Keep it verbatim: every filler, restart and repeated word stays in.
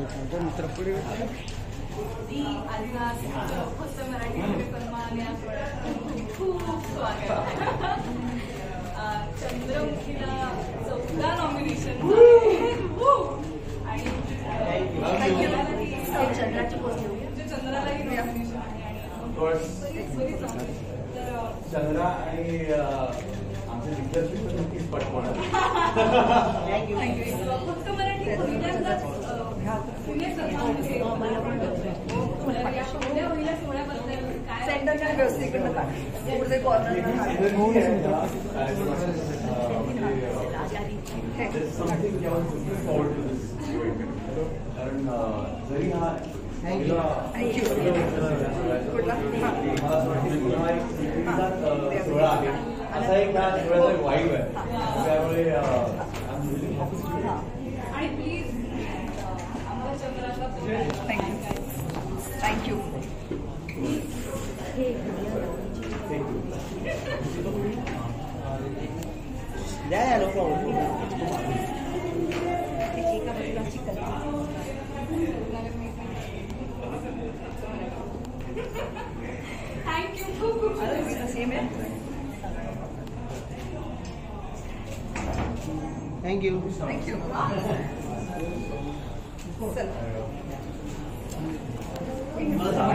आदिवास फक्त मराठी सिनेमा खूप स्वागत. चंद्रमुखीला चौदा नॉमिनेशन आणि चंद्राची चंद्रालाही नॉमिनेशन आहे. चंद्रा आणि आमचे विद्यार्थी पण नक्कीच पटवणार. फक्त मराठी पहिल्यांदाच पुणे सन्मानमध्ये या पहिल्या पहिल्या सोहळ्याबद्दल काय सेंटरच्या व्यवस्थेकडनं पुढचे कॉर्नर कारण जरी हा सोहळा आहे असा एक हा सोहळ्याचा वाईब आहे. त्यामुळे आणि प्लीज अमरचंद्राचा thank you thank you Yeah, no problem. Thank you. खूप खूप Thank you. Thank you. Sir.